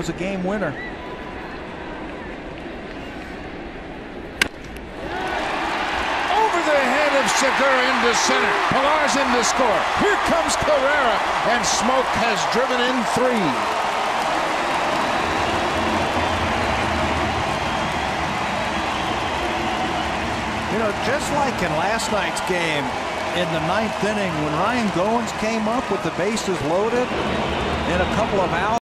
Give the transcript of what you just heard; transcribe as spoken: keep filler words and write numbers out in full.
was a game winner. Over the head of Segura into center. Pilar's in to score. Here comes Carrera, and Smoak has driven in three. You know, just like in last night's game, in the ninth inning, when Ryan Goins came up with the bases loaded in a couple of outs.